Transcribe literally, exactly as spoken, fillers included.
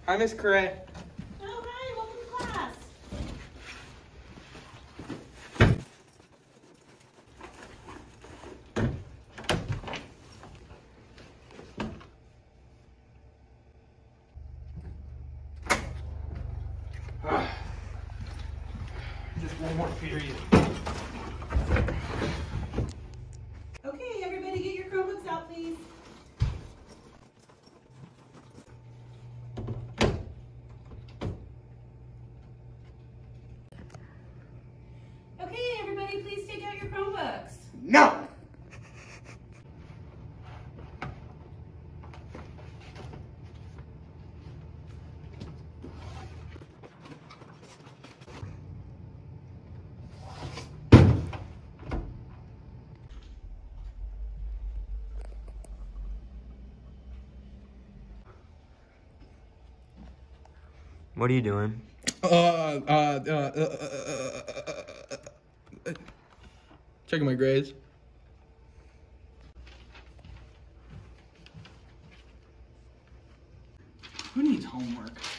Hi, Miss Correa. Oh, hi, welcome to class. Just one more period. Okay, everybody get your Chromebooks out, please. Okay, everybody, please take out your Chromebooks. No! What are you doing? Uh, uh, uh, uh, uh, uh, uh, uh, checking my grades. Who needs homework?